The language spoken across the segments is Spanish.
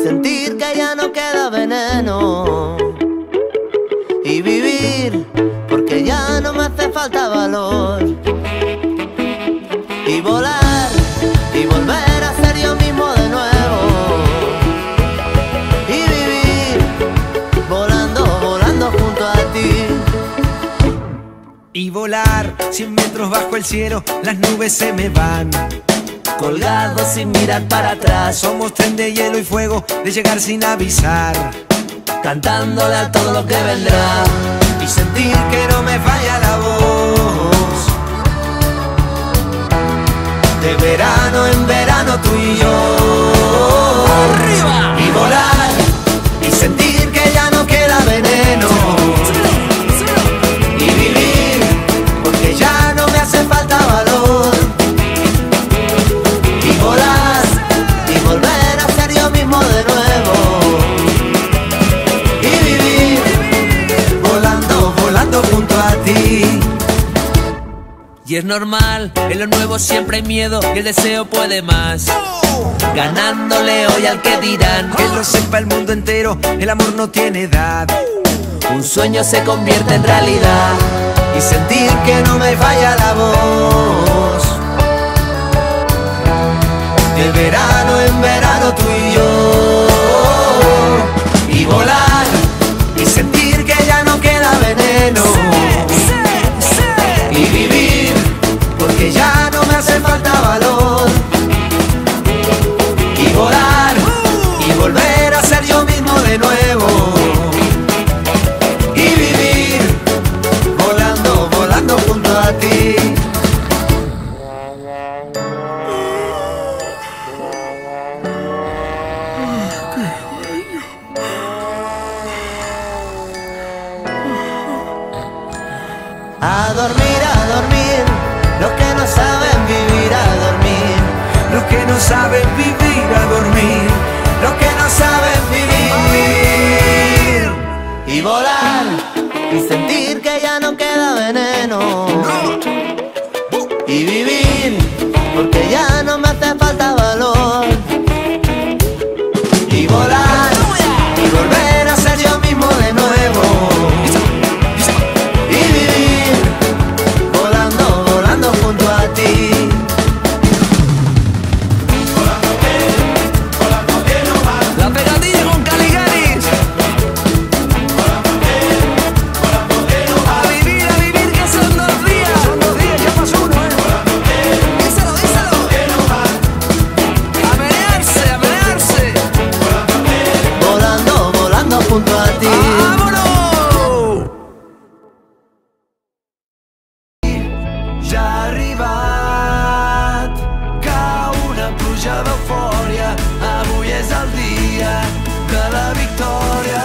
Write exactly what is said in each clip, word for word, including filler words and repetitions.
sentir que ya no queda veneno y vivir porque ya no me hace falta valor y volar y volver a ser yo mismo de nuevo y vivir volando, volando junto a ti. Y volar cien metros bajo el cielo, las nubes se me van colgados sin mirar para atrás. Somos tren de hielo y fuego, de llegar sin avisar, cantándole a todo lo que vendrá y sentir que no me falla la voz. De verano en verano tú y yo. ¡Arriba! Y volar y sentir que ya no queda veneno y vivir porque ya no me hace falta valor. Y volar y volver a ser yo mismo de nuevo y vivir volando, volando junto a ti. Y es normal, en lo nuevo siempre hay miedo y el deseo puede más, ganándole hoy al que dirán. Que lo sepa el mundo entero, el amor no tiene edad. Un sueño se convierte en realidad y sentir que no me falla la voz. De verano en verano tú y yo. Y volar y sentir que ya no queda veneno y vivir porque ya no me hace falta valor. Y volar y volver a ser yo mismo de nuevo y vivir volando, volando junto a ti. A dormir, a dormir, los que no saben vivir a dormir, Los que no saben vivir a dormir, los que no saben vivir. y volar y sentir que ya no queda veneno y vivir porque ya no me hace falta valor Y volar y volver a ser yo mismo de nuevo y vivir volando, volando junto a ti. La pegadilla con Caligaris. A vivir, a vivir, que son dos días. Son dos días, ya pasó uno, ¿eh? Díselo, díselo. A menearse, a menearse. Volando, volando junto a ti. ¡Vámonos! Ja ha arribat, cau una pluja d'eufòria, avui és el dia de la victòria.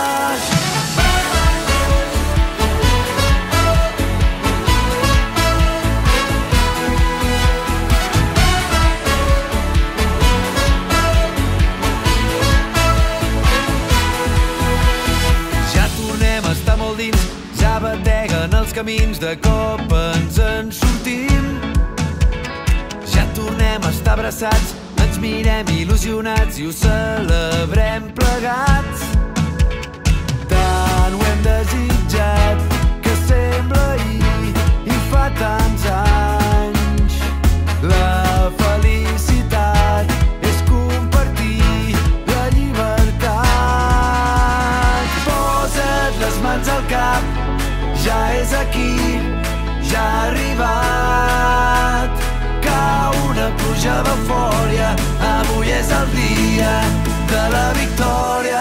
Ja tornem a estar molt dins, ja bateguen els camins, de cop ens en sortim. Ja tornem a estar abraçats, ens mirem il·lusionats i ho celebrem plegats. Tant ho hem desitjat que sembla ahir i fa tants anys. La felicitat és compartir la llibertat. Posa't les mans al cap, ja és aquí, ja ha arribat. Cau una pluja d'eufòria, avui és el dia de la victòria.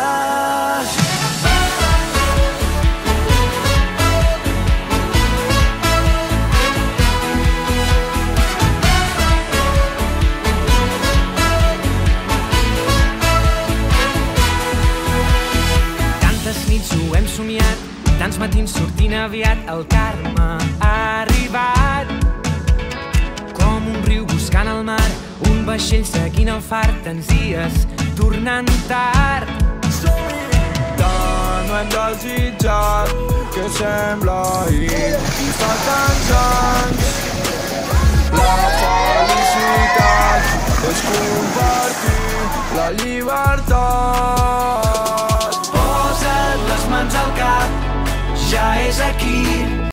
Tantes nits ho hem somiat, tants matins sortint aviat, el Carme ha arribat. Com un riu buscant el mar, un vaixell seguint el far, tants dies tornant tard. Tant ho hem desitjat que sembla ahir i fa tants anys. La felicitat és compartir la llibertat. Posa't les mans al cap, ja és aquí.